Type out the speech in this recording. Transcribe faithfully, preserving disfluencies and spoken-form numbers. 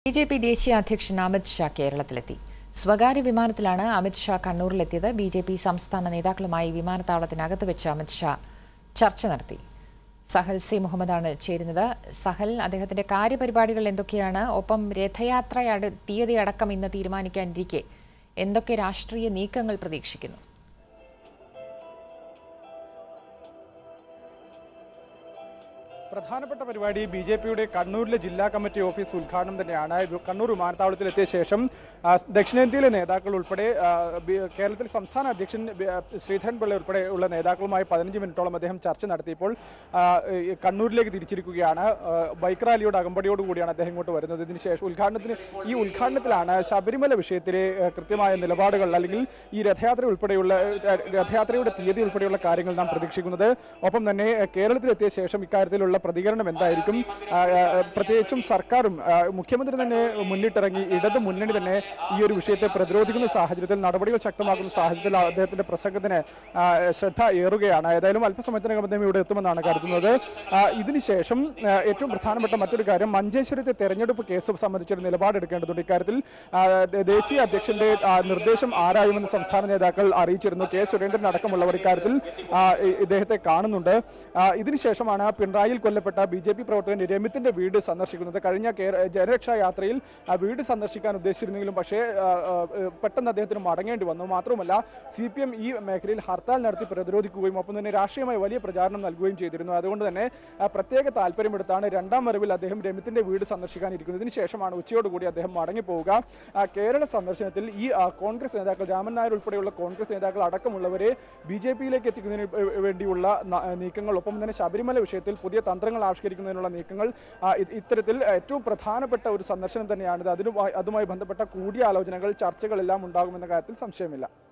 B J P ദേശീയ അധ്യക്ഷൻ അമിത് ഷാ കേരളത്തിലെത്തി. സ്വകാര്യ വിമാനത്തിലാണ് അമിത് ഷാ കണ്ണൂരിലെത്തിയത്. ബി ജെ പി സംസ്ഥാന നേതാക്കളുമായി വിമാനത്താവളത്തിനകത്ത് വെച്ച് അമിത് ഷാ ചർച്ച നടത്തി. സഹൽ സി മുഹമ്മദാണ് ചേരുന്നത്. സഹൽ, അദ്ദേഹത്തിന്റെ കാര്യപരിപാടികൾ എന്തൊക്കെയാണ്? ഒപ്പം രഥയാത്ര തീയതി അടക്കം ഇന്ന് തീരുമാനിക്കാനിരിക്കെ എന്തൊക്കെ രാഷ്ട്രീയ നീക്കങ്ങൾ പ്രതീക്ഷിക്കുന്നു? പ്രധാനപ്പെട്ട പരിപാടി ബി ജെ പിയുടെ കണ്ണൂരിലെ ജില്ലാ കമ്മിറ്റി ഓഫീസ് ഉദ്ഘാടനം തന്നെയാണ്. കണ്ണൂർ വിമാനത്താവളത്തിലെത്തിയ ശേഷം ദക്ഷിണേന്ത്യയിലെ നേതാക്കൾ ഉൾപ്പെടെ കേരളത്തിൽ സംസ്ഥാന അധ്യക്ഷൻ ശ്രീധരൻപിള്ള ഉൾപ്പെടെ ഉള്ള നേതാക്കളുമായി പതിനഞ്ച് മിനിറ്റോളം അദ്ദേഹം ചർച്ച നടത്തിയപ്പോൾ കണ്ണൂരിലേക്ക് തിരിച്ചിരിക്കുകയാണ്. ബൈക്ക് റാലിയുടെ അകമ്പടിയോടുകൂടിയാണ് അദ്ദേഹം ഇങ്ങോട്ട് വരുന്നത്. ഇതിന് ശേഷം ഉദ്ഘാടനത്തിന് ഈ ഉദ്ഘാടനത്തിലാണ് ശബരിമല വിഷയത്തിലെ കൃത്യമായ നിലപാടുകൾ അല്ലെങ്കിൽ ഈ രഥയാത്ര ഉൾപ്പെടെയുള്ള രഥയാത്രയുടെ തീയതി ഉൾപ്പെടെയുള്ള കാര്യങ്ങൾ നാം പ്രതീക്ഷിക്കുന്നത്. ഒപ്പം തന്നെ കേരളത്തിലെത്തിയ ശേഷം ഇക്കാര്യത്തിലുള്ള പ്രതികരണം എന്തായിരിക്കും? പ്രത്യേകിച്ചും സർക്കാരും മുഖ്യമന്ത്രി തന്നെ മുന്നിട്ടിറങ്ങി ഇടത് മുന്നണി തന്നെ ഈ ഒരു വിഷയത്തെ പ്രതിരോധിക്കുന്ന സാഹചര്യത്തിൽ, നടപടികൾ ശക്തമാക്കുന്ന സാഹചര്യത്തിൽ അദ്ദേഹത്തിന്റെ പ്രസംഗത്തിന് ശ്രദ്ധ ഏറുകയാണ്. ഏതായാലും അല്പസമയത്തിനകം അദ്ദേഹം ഇവിടെ എത്തുമെന്നാണ് കരുതുന്നത്. ഇതിനുശേഷം ഏറ്റവും പ്രധാനപ്പെട്ട മറ്റൊരു കാര്യം, മഞ്ചേശ്വരത്തെ തെരഞ്ഞെടുപ്പ് കേസ് സംബന്ധിച്ചൊരു നിലപാടെടുക്കേണ്ടതുണ്ട്. ഇക്കാര്യത്തിൽ ദേശീയ അധ്യക്ഷന്റെ നിർദ്ദേശം ആരായുമെന്ന് സംസ്ഥാന നേതാക്കൾ അറിയിച്ചിരുന്നു. കെ സുരേന്ദ്രൻ അടക്കമുള്ളവർ ഇക്കാര്യത്തിൽ ഇദ്ദേഹത്തെ കാണുന്നുണ്ട്. ഇതിനുശേഷമാണ് പിണറായിയിൽ കൊല്ലപ്പെട്ട ബി ജെ പി പ്രവർത്തകൻ രമിത്തിന്റെ വീട് സന്ദർശിക്കുന്നത്. കഴിഞ്ഞ ജനരക്ഷാ യാത്രയിൽ വീട് സന്ദർശിക്കാൻ ഉദ്ദേശിച്ചിരുന്നെങ്കിലും പക്ഷേ പെട്ടെന്ന് അദ്ദേഹത്തിന് മടങ്ങേണ്ടി വന്നു. മാത്രമല്ല സി പി എം ഈ മേഖലയിൽ ഹർത്താൽ നടത്തി പ്രതിരോധിക്കുകയും ഒപ്പം തന്നെ രാഷ്ട്രീയമായി വലിയ പ്രചാരണം നൽകുകയും ചെയ്തിരുന്നു. അതുകൊണ്ട് തന്നെ പ്രത്യേക താല്പര്യമെടുത്താണ് രണ്ടാം വരവിൽ അദ്ദേഹം രമിത്തിന്റെ വീട് സന്ദർശിക്കാനിരിക്കുന്നത്. ഇതിനു ശേഷമാണ് ഉച്ചയോടുകൂടി അദ്ദേഹം മടങ്ങിപ്പോവുക. കേരള സന്ദർശനത്തിൽ ഈ കോൺഗ്രസ് നേതാക്കൾ, രാമൻ നായർ ഉൾപ്പെടെയുള്ള കോൺഗ്രസ് നേതാക്കൾ അടക്കമുള്ളവരെ ബി ജെ പിയിലേക്ക് എത്തിക്കുന്നതിന് വേണ്ടിയുള്ള നീക്കങ്ങൾ, ഒപ്പം തന്നെ ശബരിമല വിഷയത്തിൽ പുതിയ തന്ത്രങ്ങൾ ആവിഷ്കരിക്കുന്നതിനുള്ള നീക്കങ്ങൾ, ഇത്തരത്തിൽ ഏറ്റവും പ്രധാനപ്പെട്ട ഒരു സന്ദർശനം തന്നെയാണിത്. അതിനുമായി അതുമായി ബന്ധപ്പെട്ട കൂടിയാലോചനകൾ, ചർച്ചകളെല്ലാം ഉണ്ടാകുമെന്ന കാര്യത്തിൽ സംശയമില്ല.